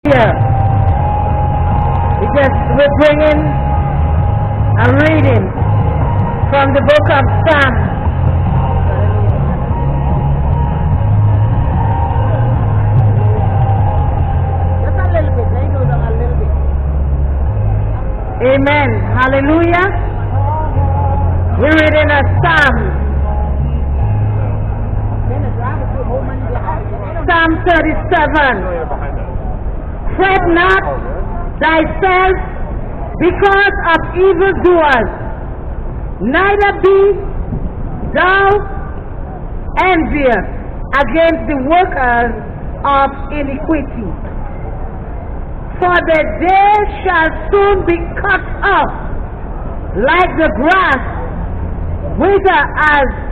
Hallelujah. We're bringing a reading from the book of Psalms. Just a little bit. Let it go down a little bit. Amen. Hallelujah. We're reading a Psalm. Psalm 37. Fret not thyself because of evildoers, neither be thou envious against the workers of iniquity. For the day shall soon be cut off, like the grass, wither as